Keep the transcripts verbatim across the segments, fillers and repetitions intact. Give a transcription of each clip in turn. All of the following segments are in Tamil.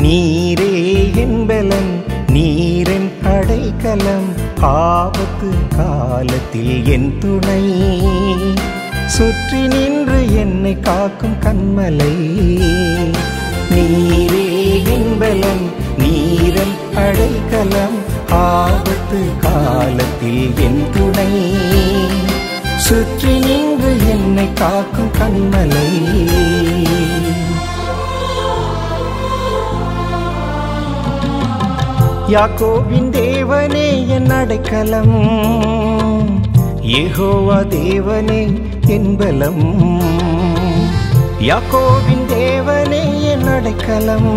நீரே என்பலன் நீரின் அடைக்கலம் ஆபத்து காலத்தில் என் துணை சுற்றி நின்று என்னை காக்கும் கண்மலை நீரே என்பலன் நீரின் அடைக்கலம் ஆபத்து காலத்தில் என் துணை சுற்றி நின்று என்னை காக்கும் கண்மலை யாக்கோபின் தேவனே என் அடைக்கலம் யெகோவா தேவனே என் பலம் யாக்கோபின் தேவனே என் அடைக்கலம்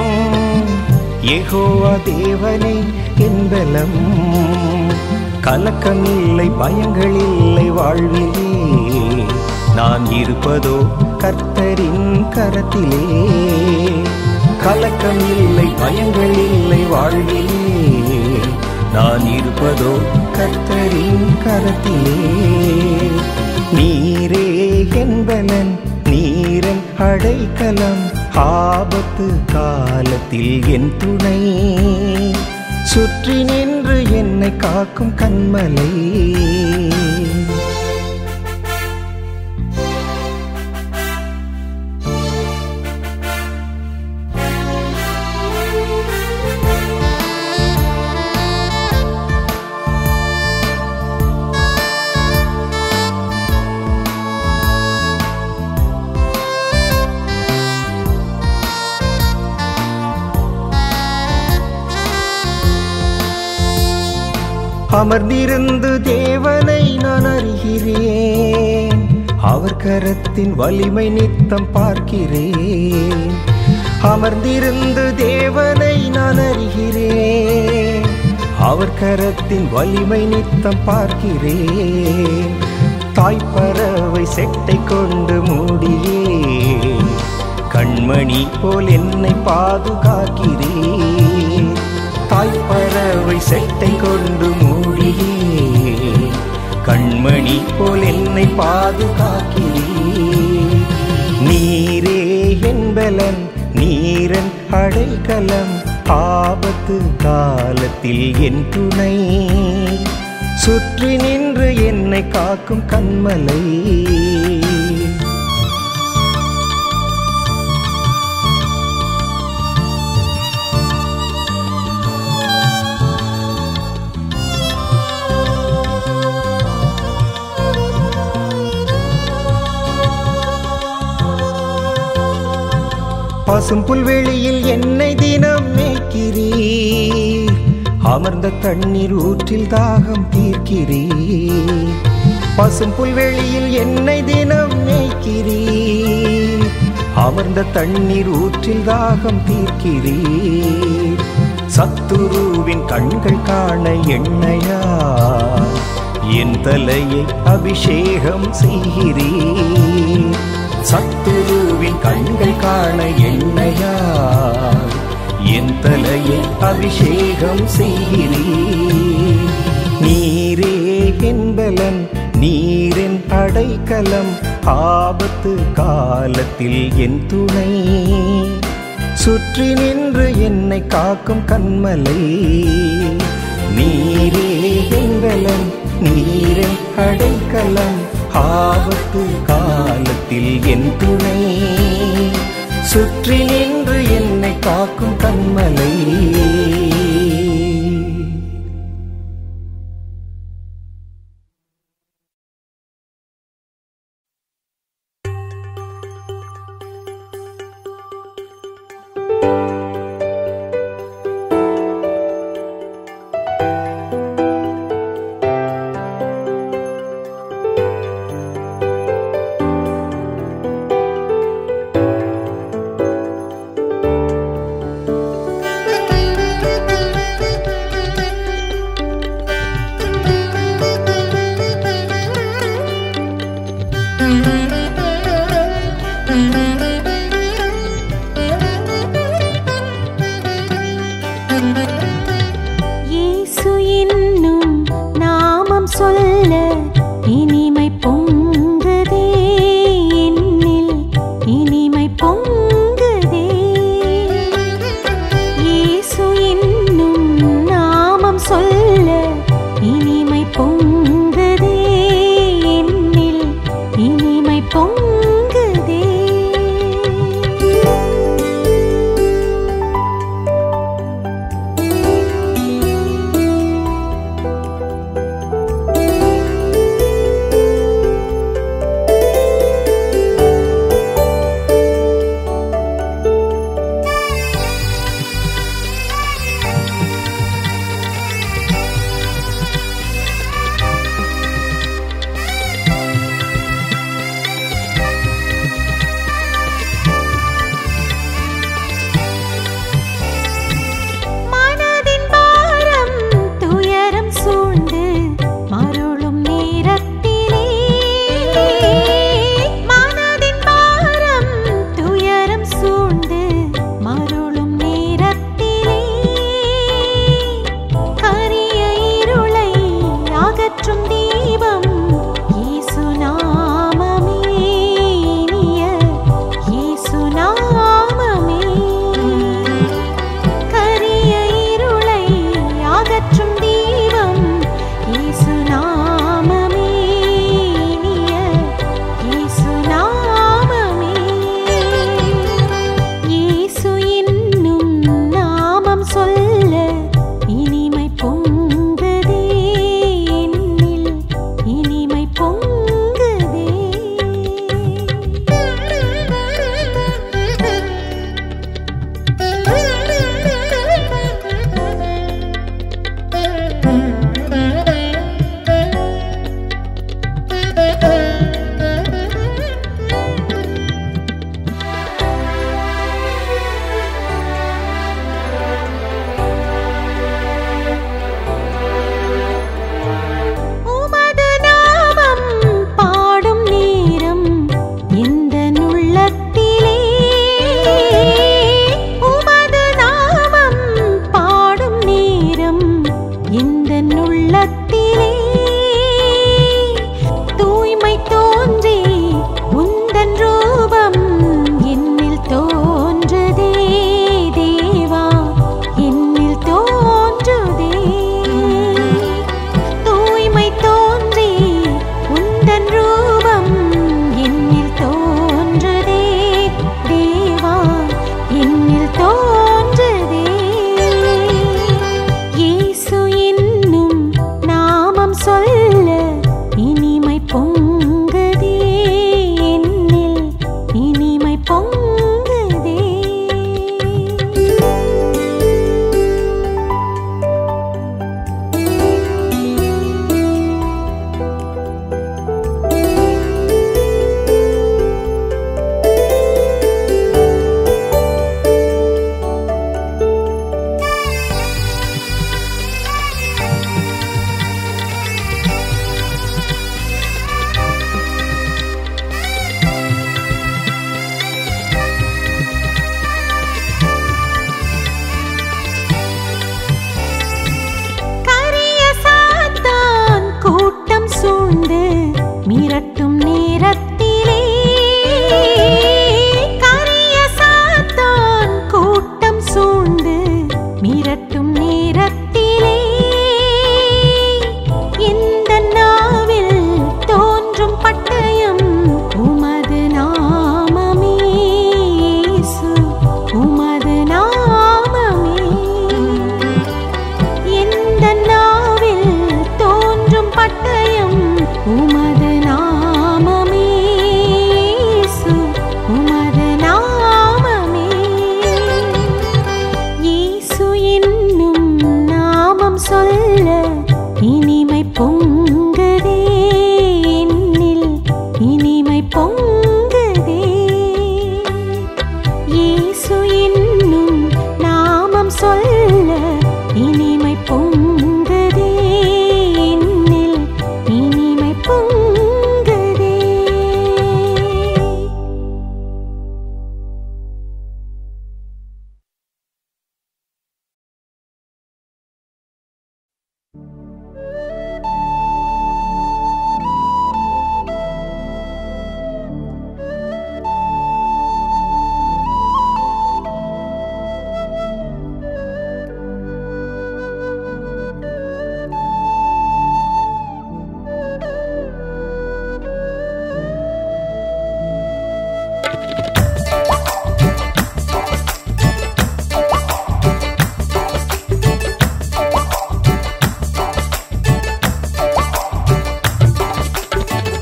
யெகோவா தேவனே என் பலம் கலக்கம் இல்லை பயங்கள் இல்லை வாழ்விலே நான் இருப்பதோ கர்த்தரின் கரத்திலே கலக்கம் இல்லை பயங்கள் இல்லை வாழ்விலே நான் இருப்பதோ கர்த்தரின் கரத்திலே நீரே என்பலன் நீரன் அடைக்கலம் ஆபத்து காலத்தில் என் துணை சுற்றி நின்று என்னை காக்கும் கண்மலை அமர்ந்திருந்து தேவனை நான் அறிகிறேன் அவர் கரத்தின் வலிமை நித்தம் பார்க்கிறேன் அமர்ந்திருந்து தேவனை நான் அறிகிறேன் அவர் கரத்தின் வலிமை நித்தம் பார்க்கிறேன் தாய்ப்பறவை செட்டை கொண்டு மூடியே கண்மணி போல் என்னை பாதுகாக்கிறேன் தாய்ப்பறவை செட்டை கொண்டு மூடியே கண்மணி போல் என்னை பாதுகாக்கிறேன் நீரே என்பலன் நீரன் அடைக்கலம் ஆபத்து காலத்தில் என் துணை சுற்றி நின்று என்னை காக்கும் கண்மலை பசும் புல்வெளியில் என்னை தினம் மேய்க்கிறீர் அமர்ந்த தண்ணீர் ஊற்றில் தாகம் தீர்க்கிறீர் பசும் புல்வெளியில் என்னை தினம் மேய்க்கிறீர் அமர்ந்த தண்ணீர் ஊற்றில் தாகம் தீர்க்கிறீர் சத்துருவின் கண்கள் காண எண்ணெயா என் தலையை அபிஷேகம் செய்கிறீர் சத்துருவின் கண்கள் காண எண்ணெயா என் தலையை அபிஷேகம் செய்கிறீர் நீரே என்பலன் நீரின் அடைக்கலம் ஆபத்து காலத்தில் என் துணை சுற்றி நின்று என்னை காக்கும் கண்மலை நீரே என்பலன் நீரின் அடைக்கலம் ஆபத்து காலத்தில் என் துணை சுற்றி நின்று என்னை காக்கும் கண்மலை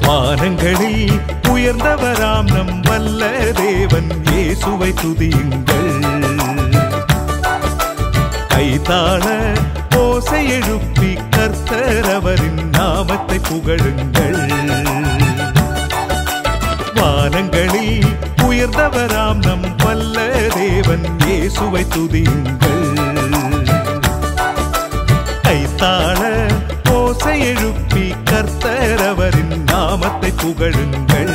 வானங்களில் உயர்ந்தவராம் நம் வல்ல தேவன் இயேசுவை துதியுங்கள். கைத்தாள ஓசை எழுப்பி கர்த்தர் அவரின் நாமத்தை புகழுங்கள். வானங்களில் உயர்ந்தவராம் நம் வல்ல தேவன் இயேசுவை துதியுங்கள். கைத்தாள ஓசை எழுப்பி கர்த்தர் அவரின் நாமத்தை புகழுங்கள்.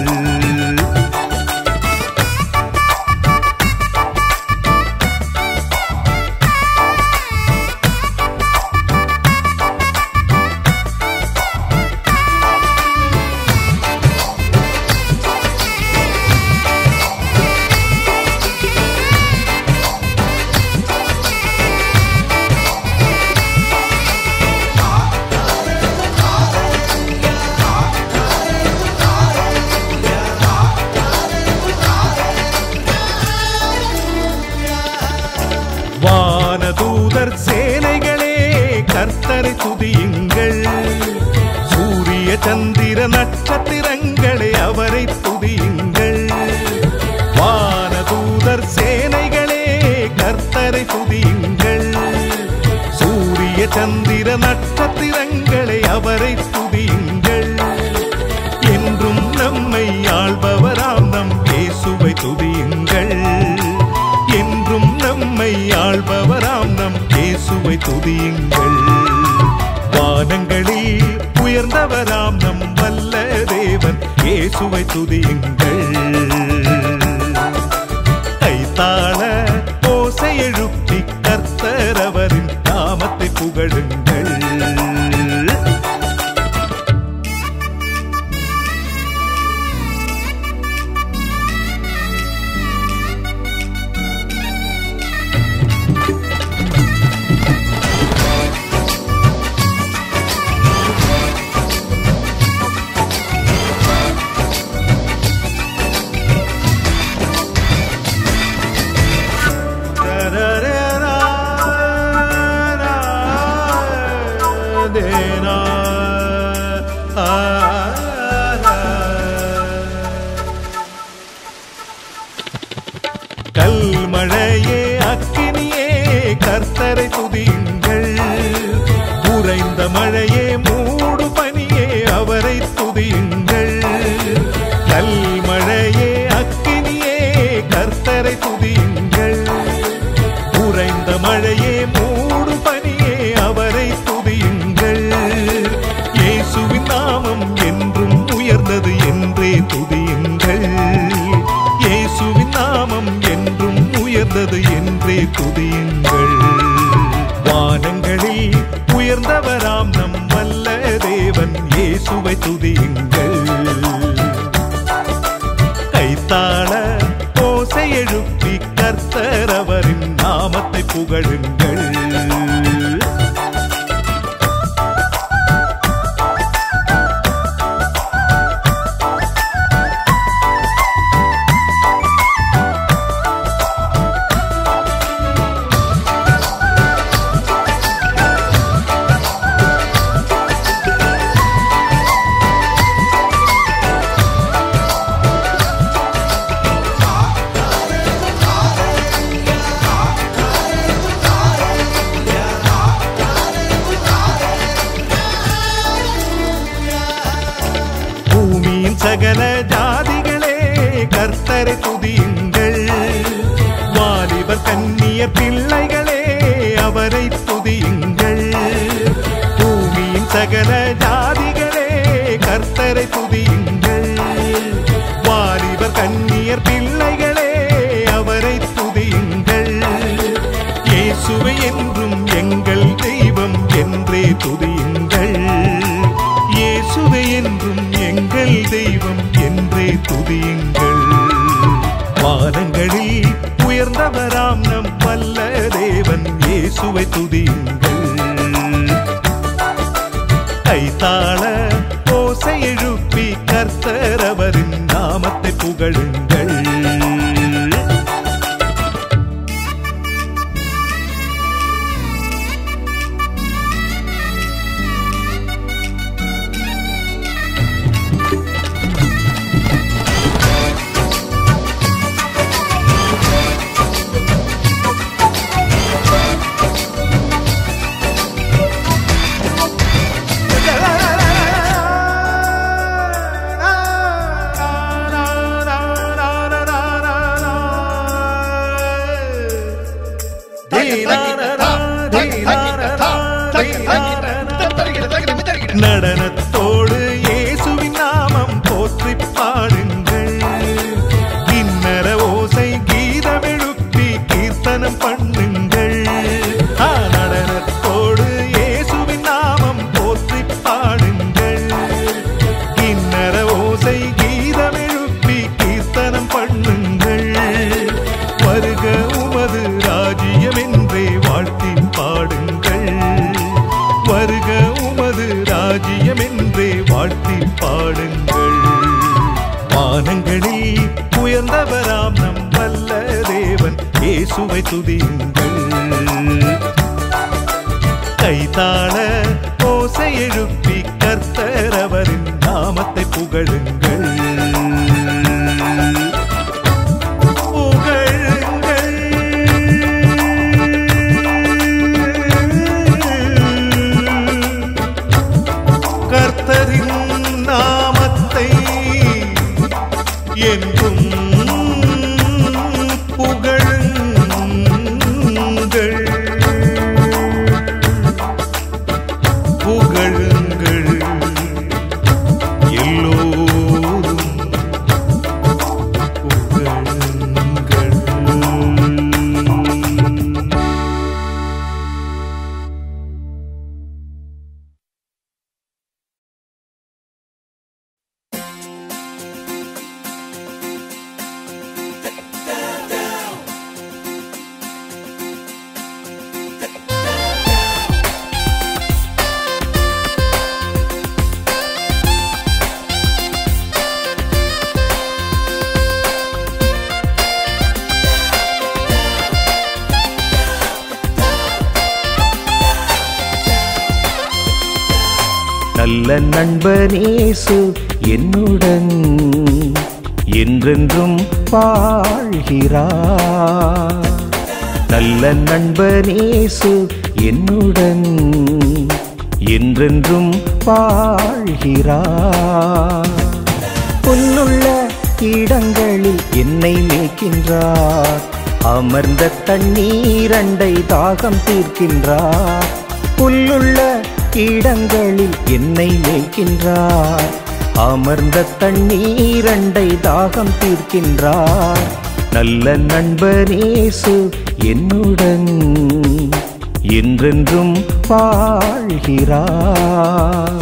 வானதூதர் சேனைகளே கர்த்தரை துதியுங்கள். சூரிய சந்திர நட்சத்திரங்களே அவரை துதியுங்கள். வானதூதர் சேனைகளே கர்த்தரை துதியுங்கள். சூரிய சந்திர நட்சத்திரங்களே அவரை துதியுங்கள். என்றும் நம்மை ஆள்பவராம் நம் இயேசுவை துதியுங்கள். என்றும் நம்மை ஆள்பவராம் நம் இயேசுவை துதியுங்கள். வானங்களில் உயர்ந்தவராம் நம் வல்ல தேவன் இயேசுவை துதியுங்கள். கைத்தாள ஓசை எழுப்பி கர்த்தர் அவரின் நாமத்தை புகழுங்கள். கல்மழையே அக்கினியே கர்த்தரை துதியுங்கள். உறைந்த மழையே மூடு பனியே அவரை துதியுங்கள். கல்மழையே அக்கினியே கர்த்தரை துதியுங்கள். உறைந்த மழையே மூடு பனியே அவரை துதியுங்கள். இயேசுவின் நாமம் என்றும் உயர்ந்தது என்றே துதியுங்கள். இயேசுவின் நாமம் என்றும் உயர்ந்தது என்றே துதியுங்கள். வானங்களில் உயர்ந்தவராம் நம் வல்ல தேவன் இயேசுவை துதியுங்கள். கைத்தாள ஓசை எழுப்பி கர்த்தர் அவரின் நாமத்தை புகழுங்கள். சகல ஜாதிகளே கர்த்தரை துதியுங்கள். வாலிபர் கன்னிய பிள்ளைகளே அவரை துதியுங்கள். பூமியின் சகல ஜாதிகளே கர்த்தரை துதியுங்கள். வாலிபர் கன்னியர் பிள்ளைகளே அவரை துதியுங்கள். இயேசுவை என்றும் எங்கள் தெய்வம் என்றே துதியுங்கள். இயேசுவை என்றும் எங்கள் தெய்வம் என்றே துதியுங்கள். வானங்களில் உயர்ந்தவராம் நம் வல்ல தேவன் இயேசுவை துதியுங்கள். கைத்தாள ஓசை எழுப்பி கர்த்தர் அவரின் நாமத்தை புகழுங்கள். புகழுங்கள். வானங்களில் உயர்ந்தவராம் நம் வல்ல தேவன் இயேசுவை துதியுங்கள். கைத்தாள ஓசை எழுப்பி கர்த்தர் அவரின் நாமத்தை புகழுங்கள். புகழுங்கள். கர்த்தரின் நாமத்தை என்றும் புகழுங்கள். புகழுங்கள் எல்லோரும் புகழுங்கள். நல்ல நண்பன் இயேசு என்னுடன் என்றென்றும் வாழ்கிறார். நல்ல நண்பன் இயேசு என்னுடன் என்றென்றும் வாழ்கிறார். புல்லுள்ள இடங்களில் என்னை மேய்க்கின்றார். அமர்ந்த தண்ணீரண்டை தாகம் தீர்க்கின்றார். புல்லுள்ள இடங்களில் என்னை மேய்க்கின்றார். அமர்ந்த தண்ணீரண்டை தாகம் தீர்க்கின்றார். நல்ல நண்பன் இயேசு என்னுடன் என்றென்றும் வாழ்கிறார்.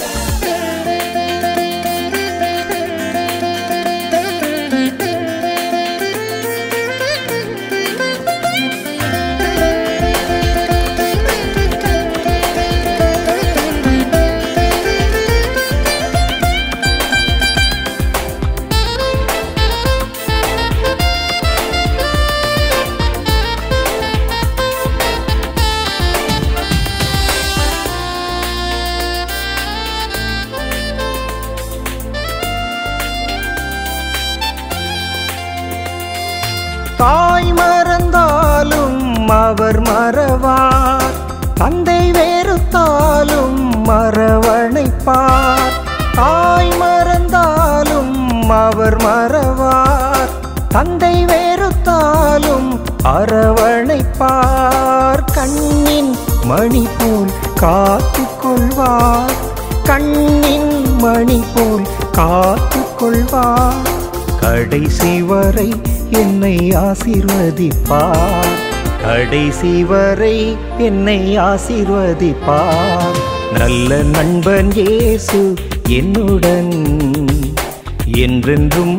தாய் மறந்தாலும் அவர் மறவார். தந்தை வெறுத்தாலும் மறவணைப்பார். தாய் மறந்தாலும் அவர் மறவார். தந்தை வெறுத்தாலும் அரவணைப்பார். கண்ணின் மணி போல் காத்து கொள்வார். கண்ணின் மணி போல் காத்து கொள்வார். கடைசி வரை என்னை ஆசீர்வதிப்பார். கடைசி வரை என்னை ஆசீர்வதிப்பார். நல்ல நண்பன் இயேசு என்னுடன் என்றென்றும்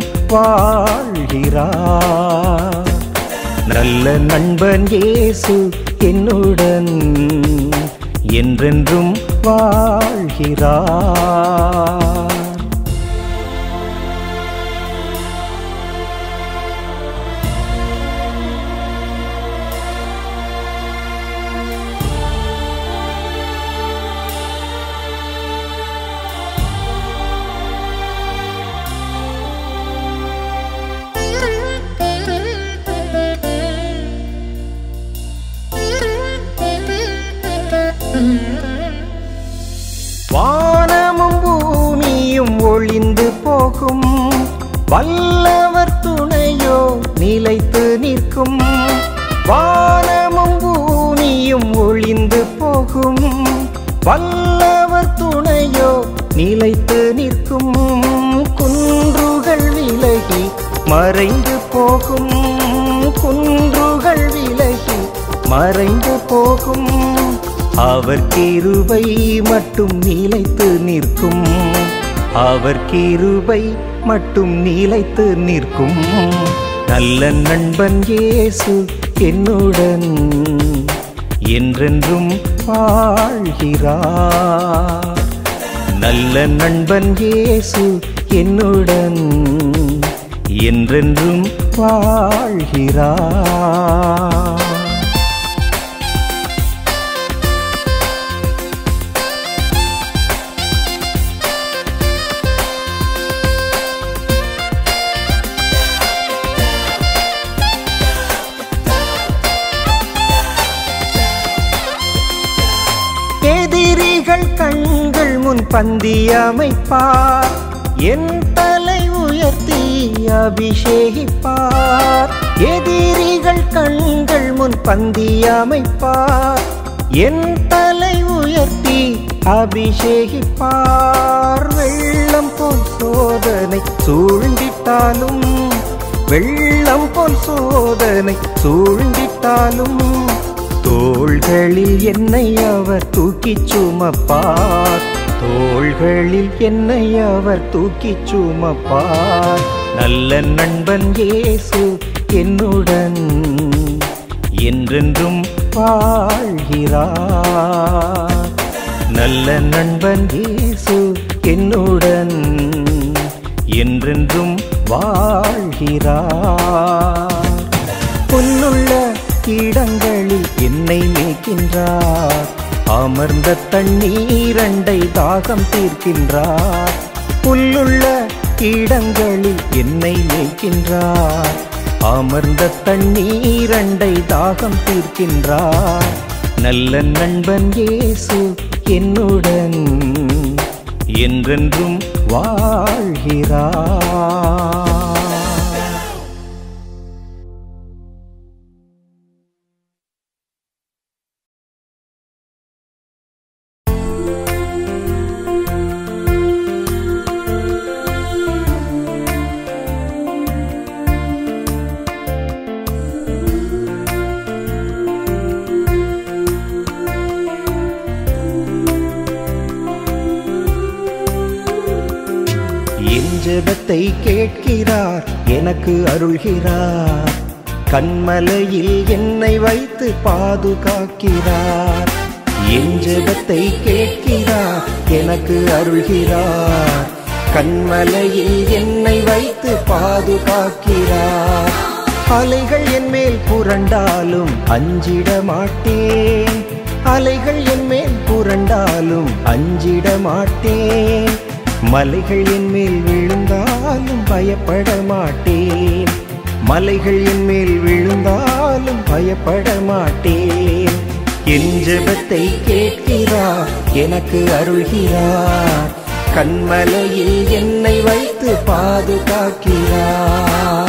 வாழ்கிறார். நல்ல நண்பன் இயேசு என்னுடன் என்றென்றும் வாழ்கிறார். வானமும் பூமியும் ஒளிந்து போகும். வல்லவர் துணையோ நிலைத்து நிற்கும். வானமும் பூமியும் ஒளிந்து போகும். வல்லவர் துணையோ நிலைத்து நிற்கும். குன்றுகள் விலகி மறைந்து போகும். குன்றுகள் விலகி மறைந்து போகும். அவர் கிருபை மட்டும் நிலைத்து நிற்கும். அவர் கிருபை மட்டும் நிலைத்து நிற்கும். நல்ல நண்பன் இயேசு என்னுடன் என்றென்றும் வாழ்கிறார். நல்ல நண்பன் இயேசு என்னுடன் என்றென்றும் வாழ்கிறார். எதிரிகள் கண்கள் முன் பந்தி அமைப்பார், என் தலை உயர்த்தி அபிஷேகிப்பார். எதிரிகள் கண்கள் முன் பந்தி அமைப்பார், என் தலை உயர்த்தி அபிஷேகிப்பார். வெள்ளம் போல் சோதனை சூழ்ந்திட்டாலும், வெள்ளம் போல் சோதனை சூழ்ந்திட்டாலும், தோள்களில் என்னை அவர் தூக்கிச் சுமப்பார், தோள்களில் என்னை அவர் தூக்கிச் சுமப்பார். நல்ல நண்பன் இயேசு என்னுடன் என்றென்றும் வாழ்கிறார். நல்ல நண்பன் இயேசு என்னுடன் என்றென்றும் வாழ்கிறார். புல்லுள்ள இடங்களில் என்னை மேய்க்கின்றார், அமர்ந்த தண்ணீரண்டை தாகம் தீர்க்கின்றார். புல்லுள்ள இடங்களில் என்னை மேய்க்கின்றார், அமர்ந்த தண்ணீரண்டை தாகம் தீர்க்கின்றார். நல்ல நண்பன் இயேசு என்னுடன் என்றென்றும் வாழ்கிறார். ஜெபத்தை கேட்கிறார், எனக்கு அருள்கிறார். கண்மலையில் என்னை வைத்து பாதுகாக்கிறார். என் ஜெபத்தை கேட்கிறார், எனக்கு அருள்கிறார். கண்மலையில் என்னை வைத்து பாதுகாக்கிறார். அலைகள் என் மேல் புரண்டாலும் அஞ்சிட மாட்டேன், அலைகள் என் மேல் புரண்டாலும் அஞ்சிட மாட்டேன். மலைகள் என் மேல் விழுந்தாலும் பயப்பட மாட்டேன், மலைகள் என் மேல் விழுந்தாலும் பயப்பட மாட்டேன். என் ஜெபத்தை கேட்கிறார், எனக்கு அருள்கிறார். கண்மலையில் என்னை வைத்து பாதுகாக்கிறார்.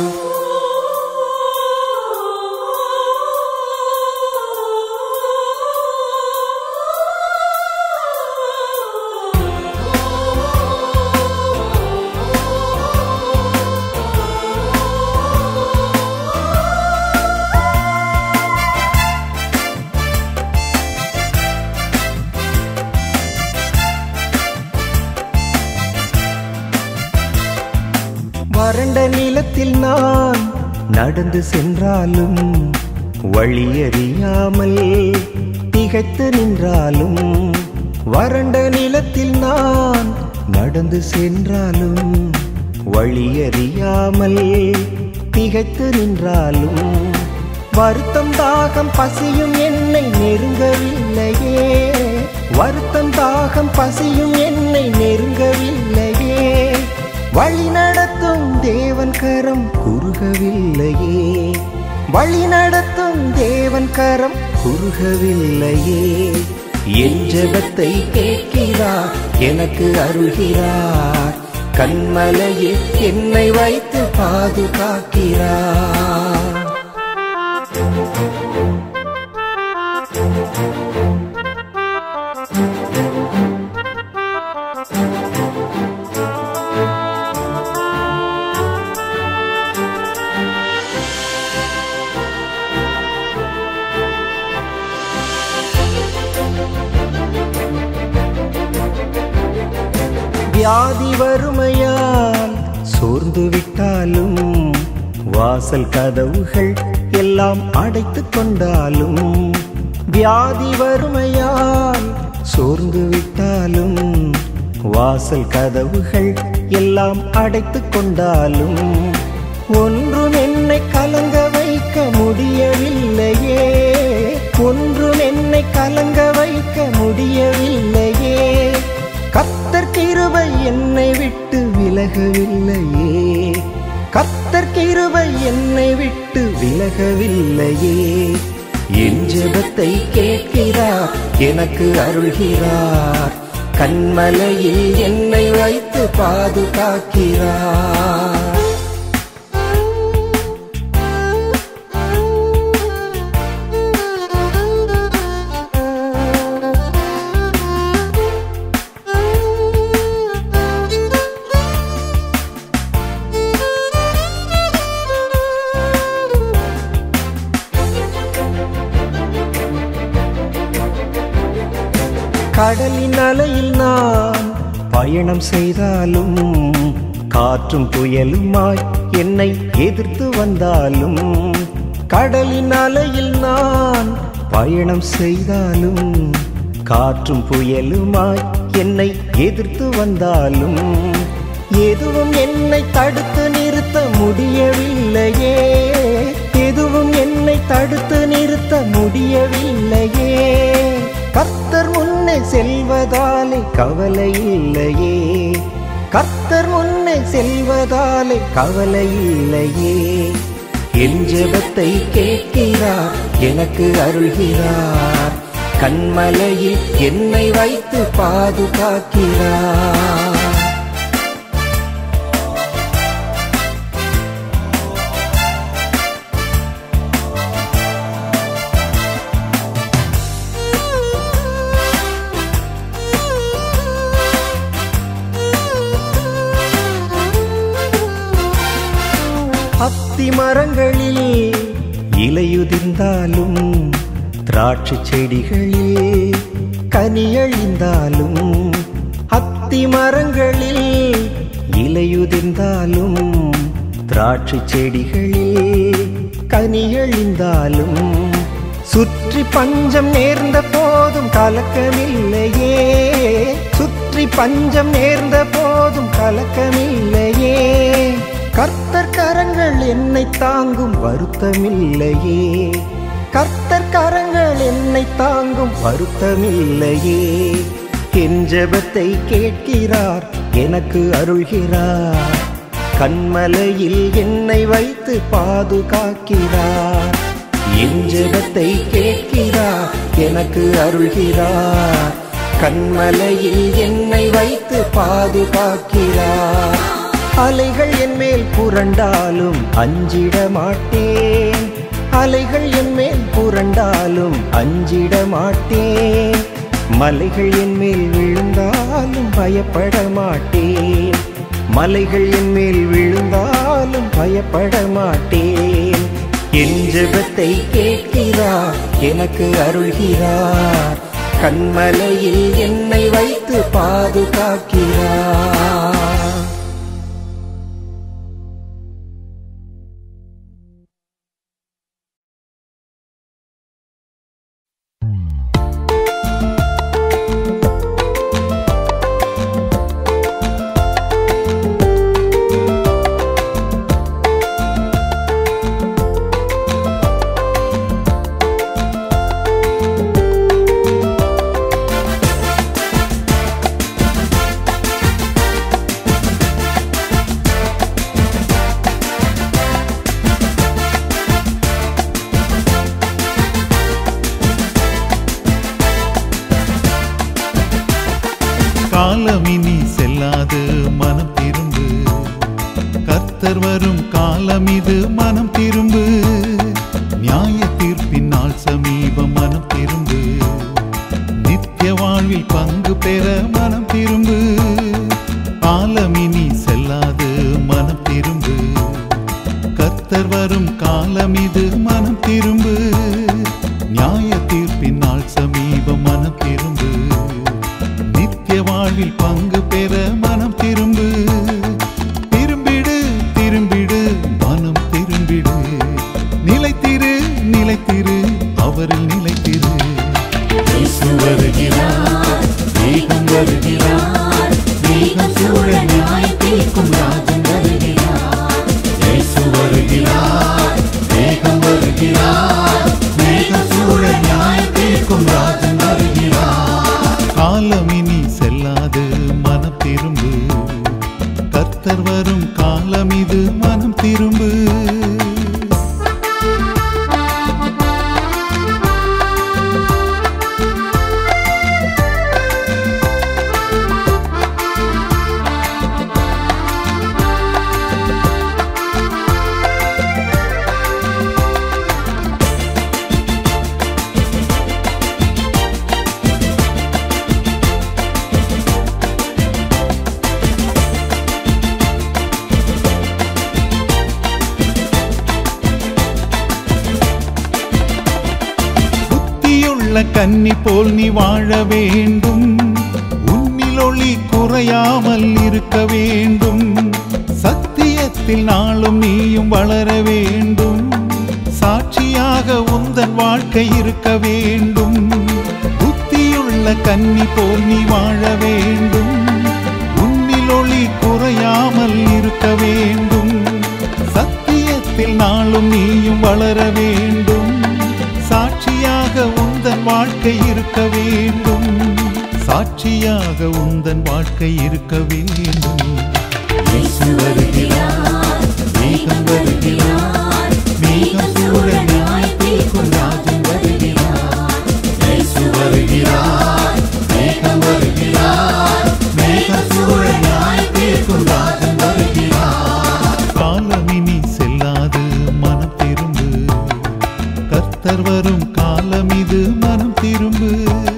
வறண்ட நிலத்தில் நான் நடந்து சென்றாலும், வழியறியாமல் திகைத்து நின்றாலும், வறண்ட நிலத்தில் நான் நடந்து சென்றாலும், வழியறியாமல் திகைத்து நின்றாலும், வருத்தம் தாகம் பசியும் என்னை நெருங்கவில்லையே, வருத்தம் தாகம் பசியும் என்னை நெருங்கவில்லையே. வழி நடத்தும் தேவன் கரம் குறுகவில்லையே, வழி நடத்தும் தேவன் கரம் குறுகவில்லையே. என் ஜெபத்தை கேட்கிறார், எனக்கு அருள்கிறார். கண்மலையில் என்னை வைத்து பாதுகாக்கிறார். வியாதி வறுமையால் சோர்ந்து விட்டாலும், வாசல் கதவுகள் எல்லாம் அடைத்து கொண்டாலும், வியாதி வறுமையால் சோர்ந்து விட்டாலும், வாசல் கதவுகள் எல்லாம் அடைத்து கொண்டாலும் ஒன்றும் என்னை கலங்க வைக்க முடியவில்லையே, ஒன்றும் என்னை கலங்க வைக்க முடியவில்லையே. கர்த்தர் கிருபை என்னை விட்டு விலகவில்லையே, கர்த்தர் கிருபை என்னை விட்டு விலகவில்லையே. என் ஜெபத்தை கேட்கிறார், எனக்கு அருள்கிறார், கண்மலையில் என்னை வைத்து பாதுகாக்கிறார். கடலின் அலையில் நான் பயணம் செய்தாலும் காற்றும் புயலுமாய் என்னை எதிர்த்து வந்தாலும், கடலின் அலையில் நான் பயணம் செய்தாலும் காற்றும் புயலுமாய் என்னை எதிர்த்து வந்தாலும் எதுவும் என்னை தடுத்து நிறுத்த முடியவில்லையே, எதுவும் என்னை தடுத்து நிறுத்த முடியவில்லையே. கர்த்தர் முன்னே செல்வதாலே கவலை இல்லையே, கர்த்தர் முன்னே செல்வதாலே கவலை இல்லையே. என் ஜெபத்தை கேட்கிறார், எனக்கு அருள்கிறார், கண்மலையில் என்னை வைத்து பாதுகாக்கிறார். அத்தி மரங்களில் இலையுதிர்ந்தாலும் திராட்சை செடிகளில் கனியழிந்தாலும், அத்தி மரங்களில் இலையுதிர்ந்தாலும் திராட்சை செடிகளில் கனியழிந்தாலும் சுற்றி பஞ்சம் நேர்ந்த போதும் கலக்கமில்லையே, சுற்றி பஞ்சம் நேர்ந்த போதும் கலக்கமில்லையே. கர்த்தர் கரங்கள் என்னை தாங்கும் வருத்தமில்லையே, கர்த்தர் கரங்கள் என்னை தாங்கும் வருத்தமில்லையே. என் ஜெபத்தை கேட்கிறார், எனக்கு அருள்கிறார், கண்மலையில் என்னை வைத்து பாதுகாக்கிறார். என் ஜெபத்தை கேட்கிறார், எனக்கு அருள்கிறார், கண்மலையில் என்னை வைத்து பாதுகாக்கிறார். அலைகள் என் மேல் புரண்டாலும் அஞ்சிட மாட்டேன், அலைகள் என் மேல் புரண்டாலும் அஞ்சிட மாட்டேன். மலைகள் என் மேல் விழுந்தாலும் பயப்பட மாட்டேன், மலைகள் என் மேல் விழுந்தாலும் பயப்பட மாட்டேன். என் ஜெபத்தை கேட்கிறார், எனக்கு அருள்கிறார், கண்மலையில் என்னை வைத்து பாதுகாக்கிறார். காலமினி செல்லாது மனம் திரும்பு, கர்த்தர் வரும் காலம் இது மனம் திரும்பு. நியாய தீர்ப்பின் நாள் சமீபம் மனம் திரும்பு, நித்திய வாழ்வில் பங்கு பெற மனம் திரும்பு. காலமினி செல்லாது மனம் திரும்பு, கர்த்தர் வரும் காலம் இது மனம் திரும்பு. நியாய தீர்ப்பின் நாள் சமீபம் மனம் திரும்பு, நித்திய வாழ்வில் பங்கு பெற மனம் திரும்பு. திரும்பிடு திரும்பிடு மனம் திரும்பிடு, நிலைத்திரு நிலைத்திரு அவரில் நிலைத்திரு. இயேசு வருகிறார், வேகம் வருகிறார், தீர்க்கும் ராஜன் வருகிறார். இயேசு வருகிறார், மேகம் வருகிறார், மேகம் சூழ நியாயம் தீர்க்கும் ராஜன் வருகிறார். காலம் இனி செல்லாது மனம் திரும்பு, கர்த்தர் வரும் காலம் இது மனம் திரும்பு. கன்னி போல் நீ வாழ வேண்டும், உன்னில் ஒளி குறையாமல் இருக்க வேண்டும். சத்தியத்தில் நாளும் நீயும் வளர வேண்டும், சாட்சியாக உந்தன் வாழ்க்கை இருக்க வேண்டும். புத்தியுள்ள கன்னி போல் நீ வாழ வேண்டும், உன்னில் ஒளி குறையாமல் இருக்க வேண்டும். சத்தியத்தில் நாளும் நீயும் வளர வேண்டும், சாட்சியாக உந்தன் வாழ்க்கை இருக்க வேண்டும். சாட்சியாக உந்தன் வாழ்க்கை இருக்க வேண்டும். இயேசு வருகிறார், மேகம் வருகிறார், மேகம் சூழ நியாயம் தீர்க்கும் ராஜன் வருகிறார். இயேசு வருகிறார், மேகம் வருகிறார், மேகம் சூழ நியாயம் தீர்க்கும் ராஜன் வருகிறார். காலம் இனி செல்லாது மனம் திரும்பு, கர்த்தர் வரும் காலம் இது மனம் திரும்பு.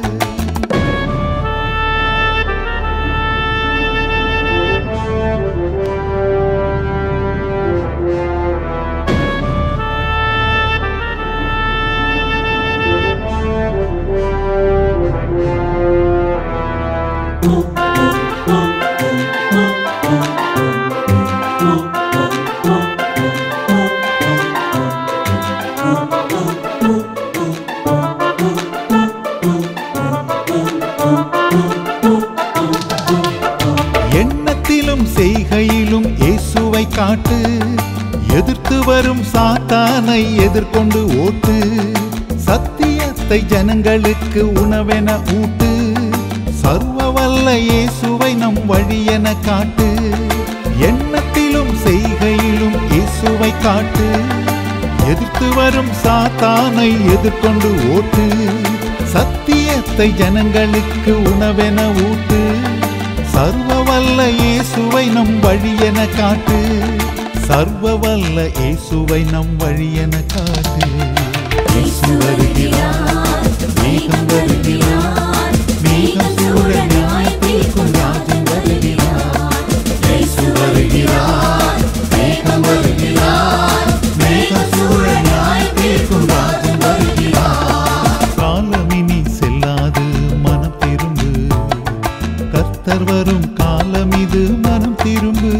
எண்ணத்திலும் செய்கையிலும் இயேசுவை காட்டு, எதிர்த்து வரும் சாத்தானை எதிர்கொண்டு ஓட்டு. சத்தியத்தை ஜனங்களுக்கு உணவென ஊட்டு, சர்வ வல்ல இயேசுவை நம் வழியென காட்டு. எண்ணத்திலும் செய்கையிலும் இயேசுவை காட்டு, எதிர்த்து வரும் சாத்தானை எதிர்கொண்டு ஓட்டு. சத்தியத்தை ஜனங்களுக்கு உணவென ஊட்டு, சர்வ வல்ல இயேசுவை நம் வழியென காட்டு. சர்வ வல்ல இயேசுவை நம் வழியென காட்டு. இயேசு வருகிறார், மேகம் வருகிறார், மேகம் சூழ நியாயம் தீர்க்கும் ராஜன் வருகிறார். இயேசு வருகிறார், மேகம் வருகிறார், மேகம் சூழ நியாயம் தீர்க்கும் ராஜன் வருகிறார். காலம் இனி செல்லாது மனம் திரும்பு, கர்த்தர் வரும் காலம் இது மனம் திரும்பு.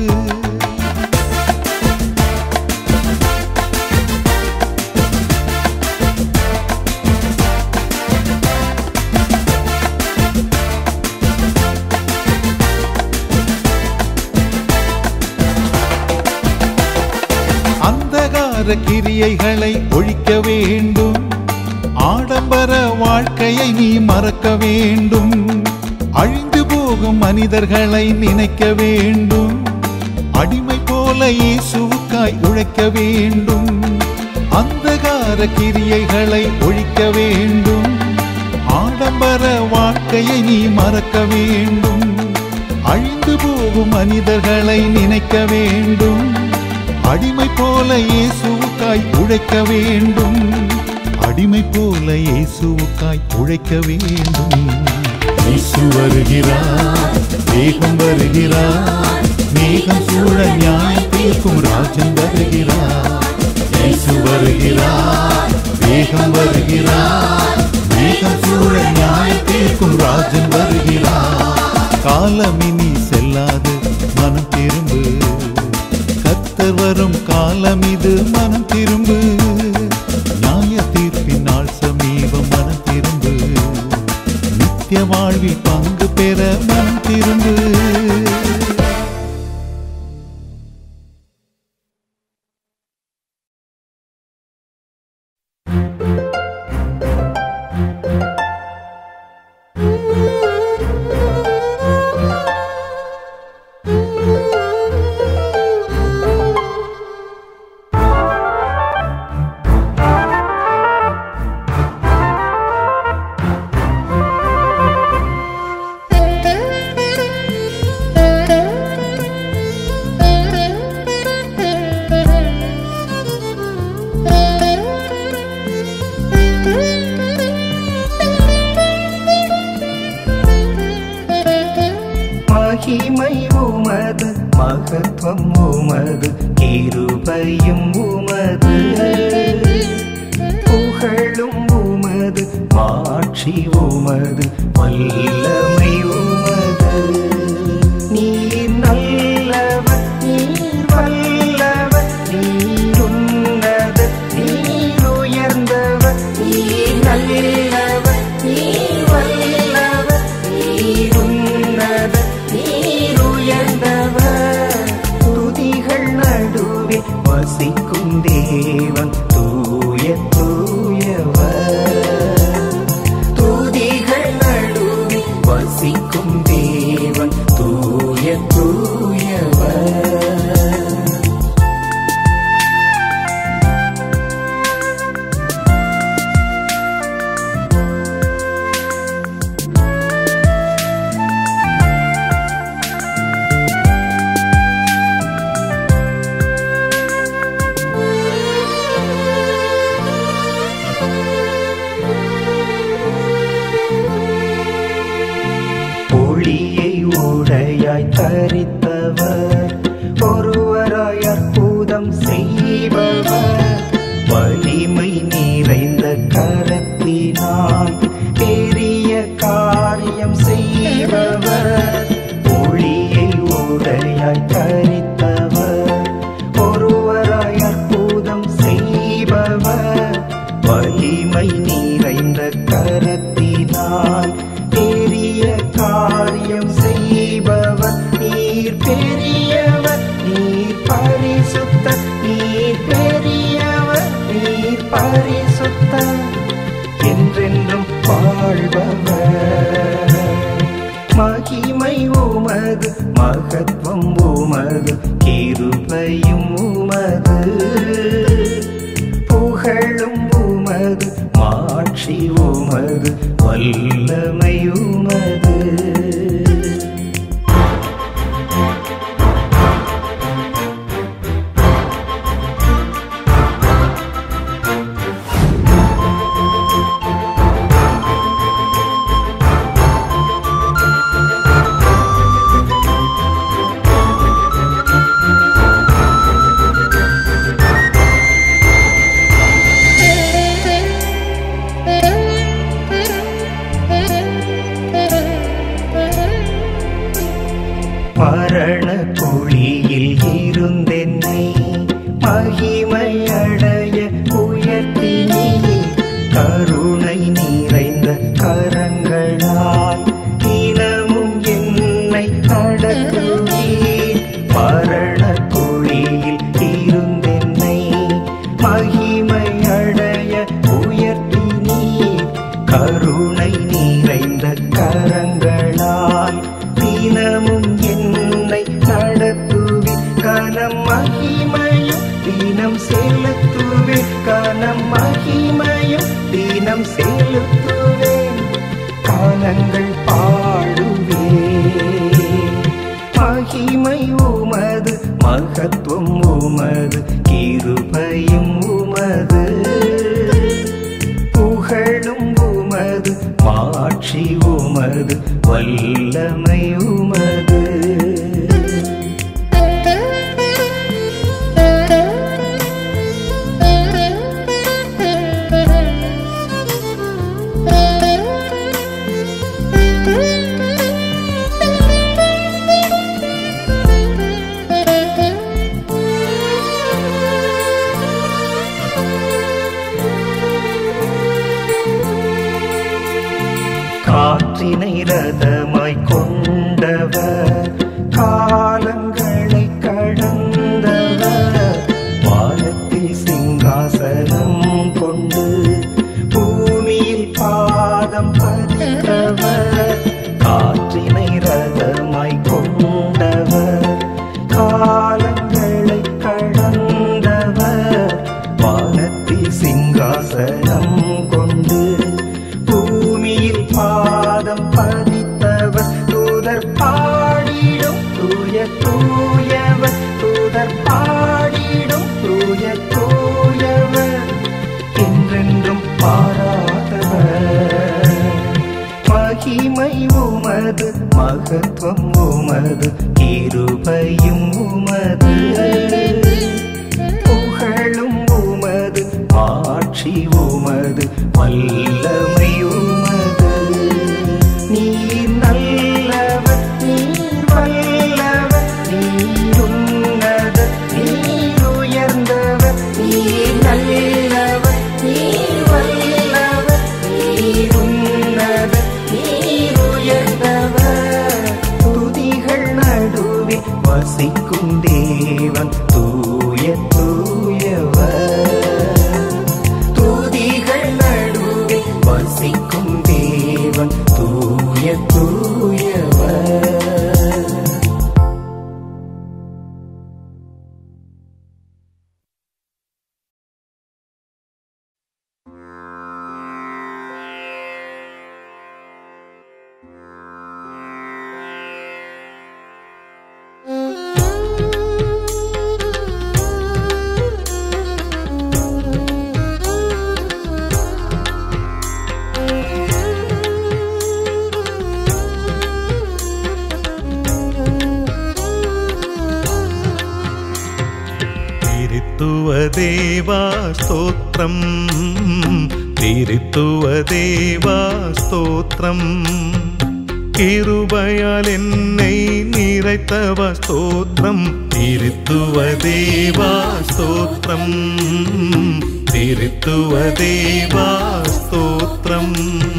அந்தகார கிரியைகளை ஒழிக்க வேண்டும், ஆடம்பர வாழ்க்கையை நீ மறக்க வேண்டும். அழிந்து போகும் மனிதர்களை நினைக்க வேண்டும், அடிமை போல இயேசுவுக்காய் உழைக்க வேண்டும். அந்தகார கிரியைகளை ஒழிக்க வேண்டும், ஆடம்பர வாழ்க்கையை நீ மறக்க வேண்டும். அழிந்து போகும் மனிதர்களை நினைக்க வேண்டும், அடிமை போல இயேசுவுக்காய் உழைக்க வேண்டும். அடிமை போல இயேசுவுக்காய் உழைக்க வேண்டும். இயேசு வருகிறார், மேகம் வருகிறார், மேகம் சூழ நியாயம் தீர்க்கும் ராஜன் வருகிறார். இயேசு வருகிறார், மேகம் வருகிறார், மேகம் சூழ நியாயம் தீர்க்கும் ராஜன் வருகிறார். காலம் இனி செல்லாது மனம் திரும்பு, கர்த்தர் வரும் காலம் இது மனம் திரும்பு. நியாய தீர்ப்பின் நாள் சமீபம் மனம் திரும்பு, நித்திய வாழ்வில் பங்கு பெற மனம் திரும்பு. மகத்துவம் உமது கிருபையும் உமது புகழும் உமது மாட்சி உமது வல்லமை உமது நீர் நல்லவர் நீர் வல்லவர் நீர் உன்னதர் நீர் உயர்ந்தவர் நீர் நல்லவர் நீர் வல்லவர் நீர் உன்னதர் நீர் உயர்ந்தவர் துதிகள் நடுவே வசிக்கும் தேவன் தூய தூயவர் துதிகள் நடுவே வசிக்கும் தேவன் தூய தூயவர் ஒளியை உடையாய் தரித்தவர் ஒருவராய் அற்புதம் செய்பவர் வலிமை நிறைந்த கரத்தினால் பெரிய காரியம் செய்பவர் ஒளியை உடையாய் தரித்தவர் ஒருவராய் அற்புதம் செய்பவர் வலிமை நிறைந்த கரத்தினால் பெரிய காரியம் செய்பவர் நீர் பெரியவர் நீர் பரிசுத்தர் நீர் பெரியவர் நீர் பரிசுத்தர் என்றென்றும் வாழ்பவர் மகிமை உமது மகத்துவம் உமது கிருபையும் உமது புகழும் உமது மாட்சி உமது வல்லமை உமது மரண குழியில் இருந்தென்னை மகிமையடைய உயர்த்தினீ கருணை நிறைந்த கரங்களால் தினமும் என்னை நடத்துவீர் மரண குழியில் இருந்தென்னை மகிமையடைய உயர்த்தினீர் கருணை நிறைந்த கரங்களால் தினமும் என்னை நடத்துவே கனம் மகிமையும் தினம் செலுத்துவே கனம் மகிமையும் தினம் செலுத்துவே காலங்கள் பாடுவே மகிமை உமது மகத்துவம் உமது கிருபையும் உமது புகழும் உமது மாட்சி உமது வல்லமை உமது காற்றினை ரதமாய் கொண்டவர் காலங்களை கடந்தவர் வானத்தில் சிங்காசனம் கொண்டு பூமியில் பாதம் பதித்தவர் காற்றினை ரதமாய் கொண்டவர் காலங்களை கடந்தவர் வானத்தில் சிங்காசனம் கொண்டு பூமியில் பாதம் பதித்தவர் வசிக்கும் தேவன் தூய தூயவர். தூதிகள் நடுவே வசிக்கும் தேவன் தூய தூயவர். தேவா ஸ்தோத்ரம், திரித்துவ தேவா ஸ்தோத்ரம், கிருபையால் என்னை நிறைத்தவ ஸ்தோத்ரம். திரித்துவ தேவா ஸ்தோத்ரம், திரித்துவ தேவா ஸ்தோத்ரம்.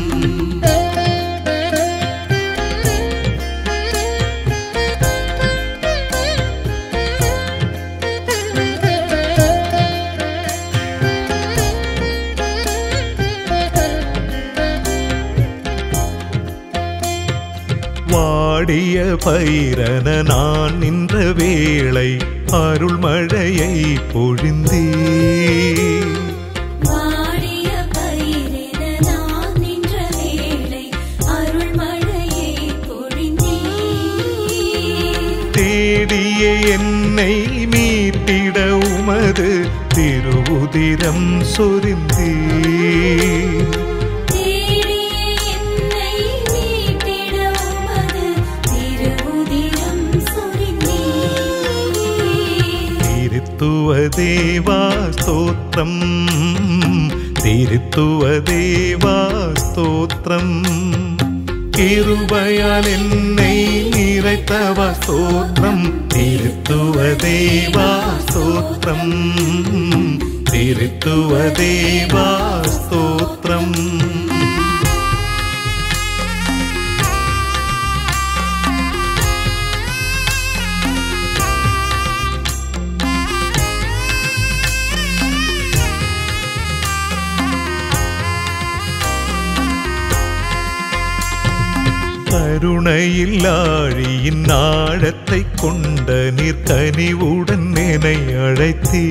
வாடிய பயிரன நான் நின்ற வேளை அருள்மழையை பொழிந்தே. வாடிய பயிரென நான் நின்ற வேளை அருள்மழையை பொழிந்தே. தேடிய என்னை மீட்டிட உமது திருவுதிரம் சொரிந்தே. திரித்துவ தேவா ஸ்தோத்ரம், திரித்துவ தேவா ஸ்தோத்ரம், கிருபையால் என்னை நிறைத்தவ ஸ்தோத்ரம். திரித்துவ தேவா ஸ்தோத்ரம், திரித்துவ தேவா ஸ்தோத்ரம். கருணையில் ஆழியின் ஆழத்தை கொண்ட நீர்க்கனிவுடன் என்னை அழைத்தீ.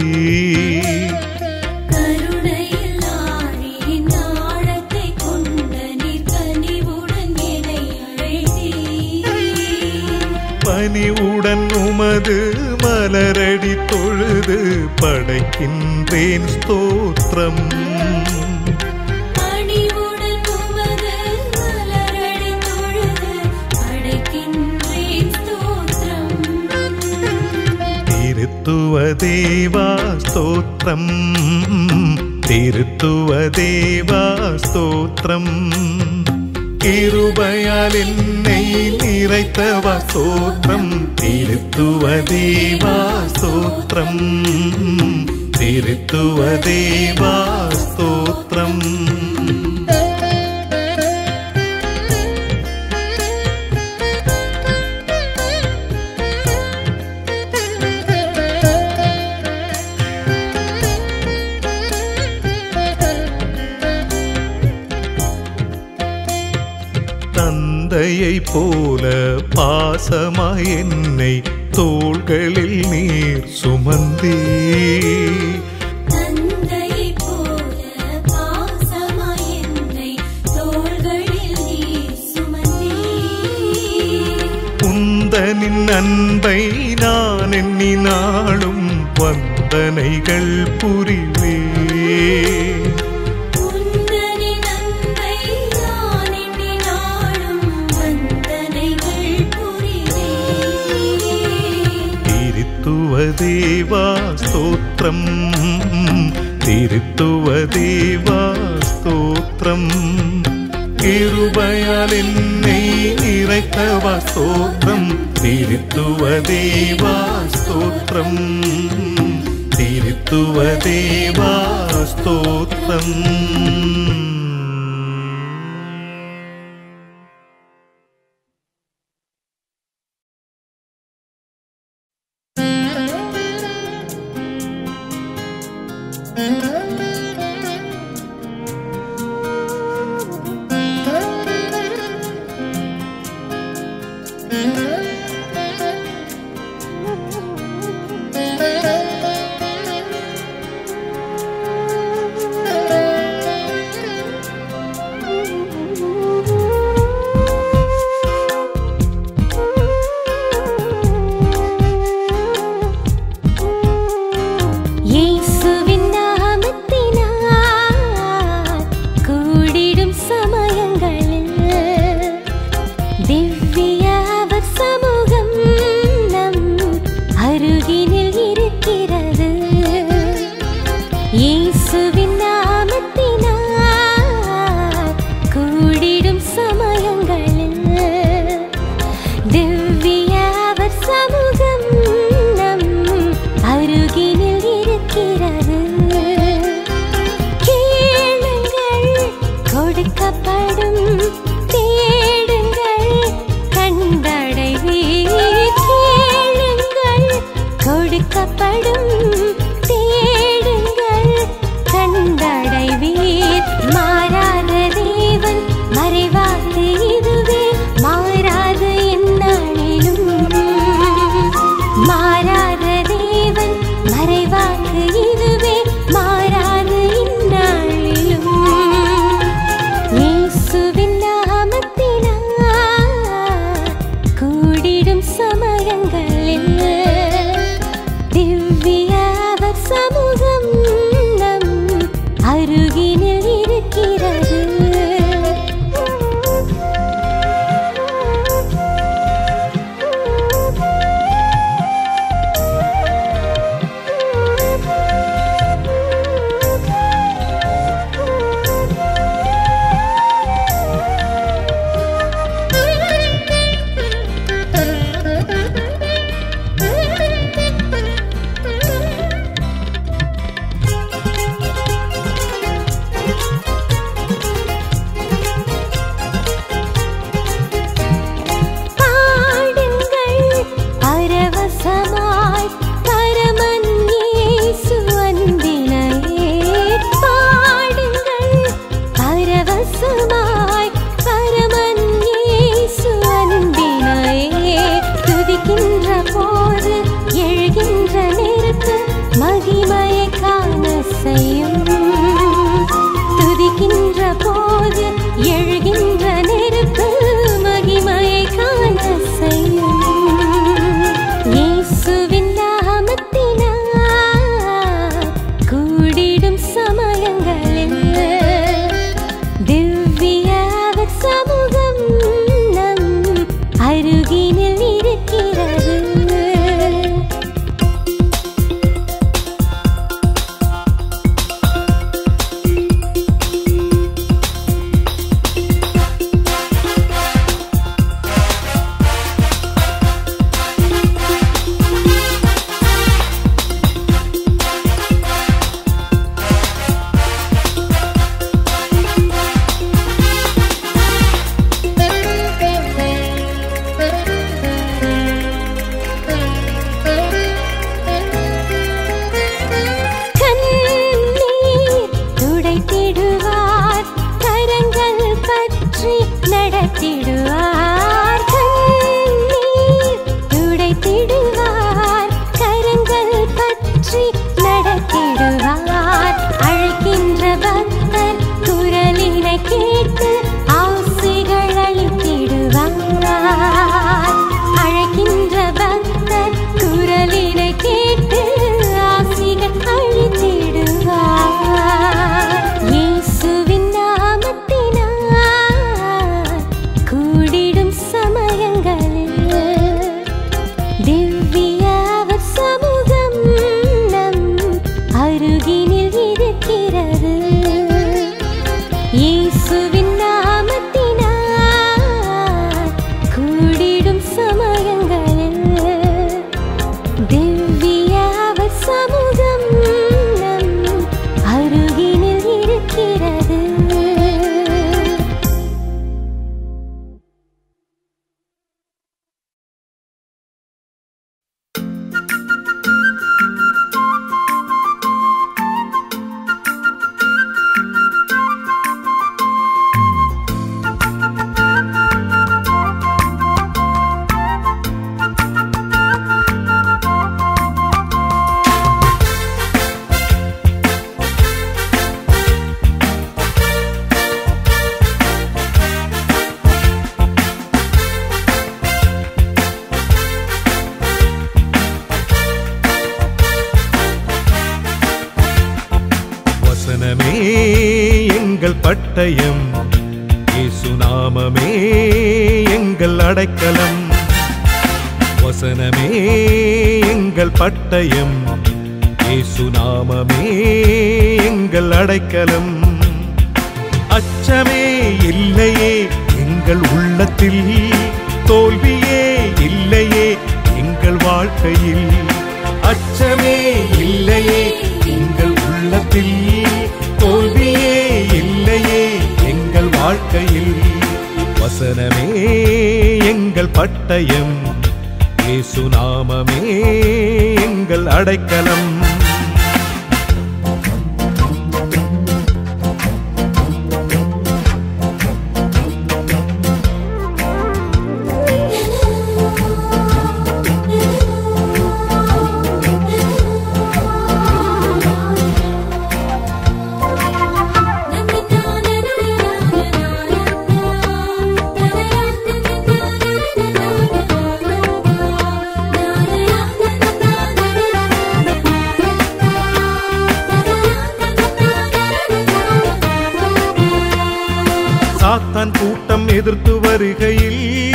கருணையில் ஆழியின் ஆழத்தை கொண்ட நீர்க்கனிவுடன் என்னை அழைத்தீ. பணிவுடன் உமது மலரடி தொழுது படைக்கின்றேன் ஸ்தோத்ரம். திரித்துவ தேவா ஸ்தோத்ரம், திரித்துவ தேவா ஸ்தோத்ரம், கிருபையால் என்னை நிறைத்தவ ஸ்தோத்ரம். திரித்துவ தேவா ஸ்தோத்ரம், திரித்துவ தேவா ஸ்தோத்ரம். தந்தையை போல பாசமாய் என்னை தோள்களில் நீர் சுமந்தே. தந்தையை போல பாசமாய் என்னை தோள்களில் நீர் சுமந்தே. உந்தனின் அன்பை நான் எண்ணினாலும் வந்தனைகள் புரிவே. திரித்துவ தேவா ஸ்தோத்ரம், திரித்துவ தேவா ஸ்தோத்ரம், கிருபையால் என்னை நிறைத்தவ ஸ்தோத்ரம். திரித்துவ தேவா ஸ்தோத்ரம், திரித்துவ தேவா ஸ்தோத்ரம். கொடுக்கப்படும் தேடுங்கள் கண்டடைவீர். மாறாத தேவன் மறைவாக்கு இதுவே மாறாது எந்நாளிலும். மாறாத தேவன் மறைவாக்கு இதுவே மாறாது எந்நாளிலும். இயேசுவின் நாமத்தினால் கூடிடும் சமயங்களில் திவ்ய அவர் சமூகம் நம் அருகினில் இருக்கிறது. துதிக்கின்ற போது எழுகின்ற நெருப்பு மகிமையை காண செய்யும். இயேசுவின் நாமத்தினால் கூடிடும் சமயங்களில் திவ்ய அவர் சமூகம் நம் அருகினில் இருக்கிறது. நடத்திடுவார் கண்ணீர் துடைத்திடுவார் கரங்கள் பற்றி நடத்திடுவார். அழைக்கின்ற பக்தர் குரலினை கேட்டு ஆசைகள் அளித்திடுவார். அழைக்கின்ற பக்தர் குரலினை கேட்டு ஆசைகள் அளித்திடுவார். இயேசுவின் நாமத்தினால் கூடிடும் சமயங்களில் திவ்ய அவர் சமூகம் நம் அருகினில் இருக்கிறது. இயேசுவின் நாமத்தினால் கூடிடும் சமயங்களில் திவ்ய அவர் சமூகம் நம் அருகினில் இருக்கிறது. வசனமே எங்கள் பட்டயம், இயேசு நாமமே எங்கள் அடைக்கலம். வசனமே எங்கள் பட்டயம், இயேசு நாமமே எங்கள் அடைக்கலம். அச்சமே இல்லையே எங்கள் உள்ளத்தில், தோல்வியே இல்லையே எங்கள் வாழ்க்கையில். அச்சமே இல்லையே எங்கள் உள்ளத்தில், தோல்வியே இல்லையே எங்கள் வாழ்க்கையில். வசனமே எங்கள் பட்டயம், இயேசு நாமமே எங்கள் அடைக்கலம். சாத்தான் கூட்டம் எதிர்த்து வருகையில்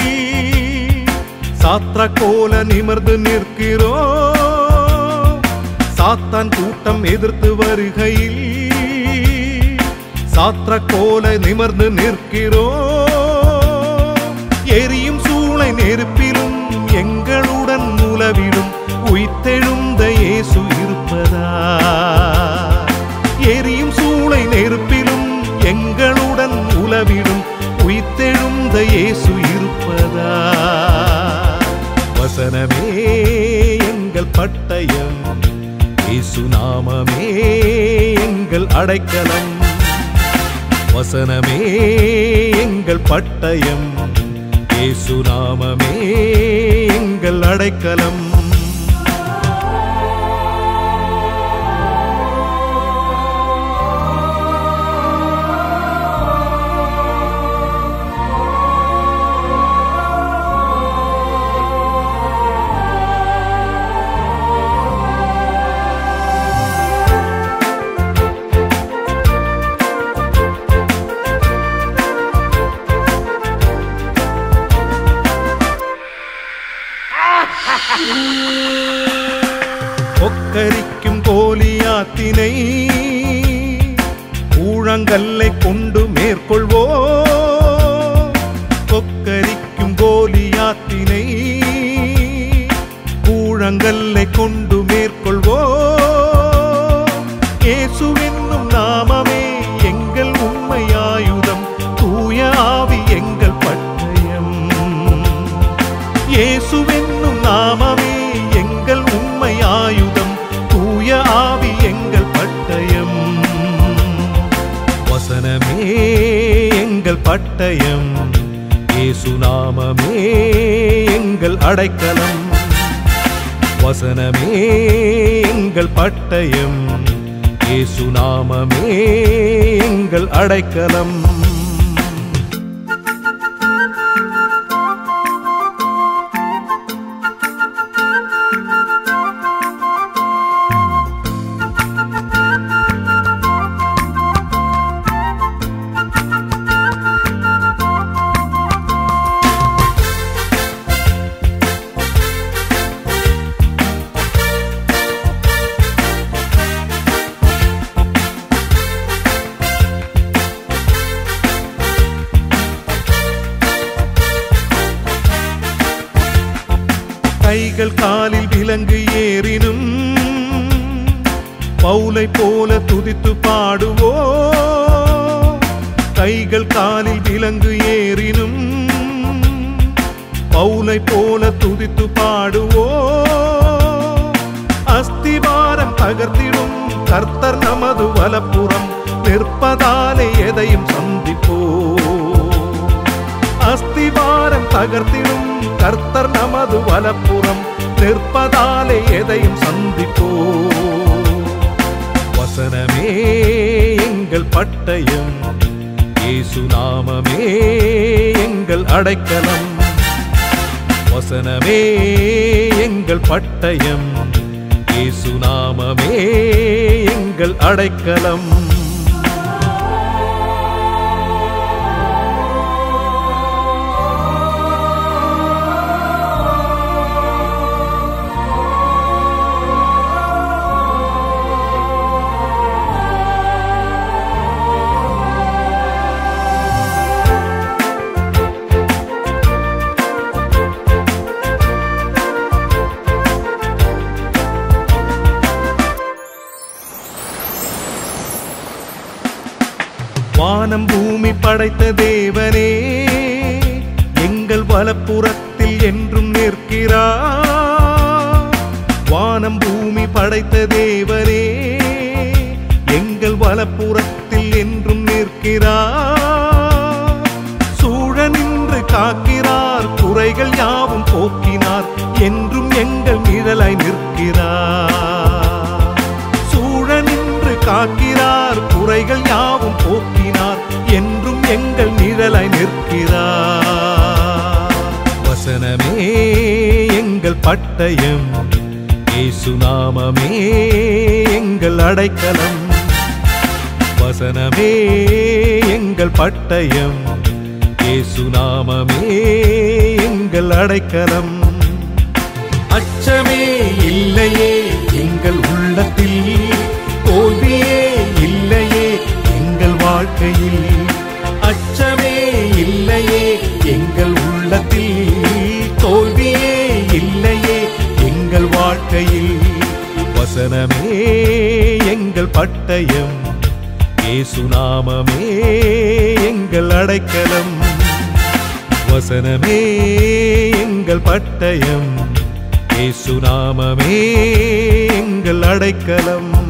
சாத்ரா கோல நிமிர்ந்து நிற்கிறோம். சாத்தான் கூட்டம் எதிர்த்து வருகையில் சாத்ரா கோல நிமிர்ந்து நிற்கிறோம். எரியும் சூளை நெருப்பிலும் எங்களுடன் உலவிடும் உயிர்த்தெழுந்த இயேசு இருப்பதா. எரியும் சூளை நெருப்பிலும் எங்களுடன் உலவிடும் உயிர்த்தெழுந்த இயேசு இருப்பதா. வசனமே எங்கள் பட்டயம், இயேசு நாமமே எங்கள் அடைக்கலம். வசனமே எங்கள் பட்டயம், இயேசு நாமமே எங்கள் அடைக்கலம். கொக்கரிக்கும் கோலியாத்தினை ஊழங்கல்லை கொண்டு மேற்கொள்வோம். கொக்கரிக்கும் கோலியாத்தினை ஊழங்கல்லை கொண்டு மேற்கொள்வோம். இயேசுவென்னும் நாமமே எங்கள் உண்மையாயுதம், தூய ஆவி எங்கள் பட்டயம். இயேசுவென்னும் நாமமே எங்கள் உண்மையாயுதம், தூய ஆவி எங்கள் பட்டயம். வசனமே எங்கள் பட்டயம், இயேசு நாமமே எங்கள் அடைக்கலம். வசனமே எங்கள் பட்டயம், இயேசு நாமமே எங்கள் அடைக்கலம். கைகள் காலில் விலங்கு ஏறினும் பவுலை போல துதித்து பாடுவோம். கைகள் காலில் விலங்கு ஏறினும் பவுலை போல துதித்து பாடுவோம். அஸ்திவாரம் தகர்த்திடும் கர்த்தர் நமது வலப்புறம் நிற்பதாலே எதையும் சந்திப்போம். அஸ்திவாரம் தகர்த்திடும் கர்த்தர் நமது வலப்புறம் நிற்பதாலே எதையும் சந்திப்போம். வசனமே எங்கள் பட்டயம், இயேசு நாமமே எங்கள் அடைக்கலம். வசனமே எங்கள் பட்டயம், இயேசு நாமமே எங்கள் அடைக்கலம். வானம் பூமி படைத்த தேவனே எங்கள் வலப்புறத்தில் என்றும் நிற்கிறார். வானம் பூமி படைத்த தேவரே எங்கள் வலப்புறத்தில் என்றும் நிற்கிறார். சூழ நின்று காக்கிறார், குறைகள் யாவும் போக்கினார், என்றும் எங்கள் நிழலாய் நிற்கிறார். சூழ நின்று காக்கிறார், குறைகள் யாவும் போக்கினார், என்றும் எங்கள் நிழலாய் நிற்கிறார். வசனமே எங்கள் பட்டயம், இயேசு நாமமே எங்கள் அடைக்கலம். வசனமே எங்கள் பட்டயம், இயேசு நாமமே எங்கள் அடைக்கலம். அச்சமே இல்லையே எங்கள் உள்ளத்தில், தோல்வியே இல்லையே எங்கள் வாழ்க்கையில். அச்சமே இல்லையே எங்கள் உள்ளத்தில், தோல்வியே இல்லையே எங்கள் வாழ்க்கையில். வசனமே எங்கள் பட்டயம், இயேசு நாமமே எங்கள் அடைக்கலம். வசனமே எங்கள் பட்டயம், இயேசு நாமமே எங்கள் அடைக்கலம்.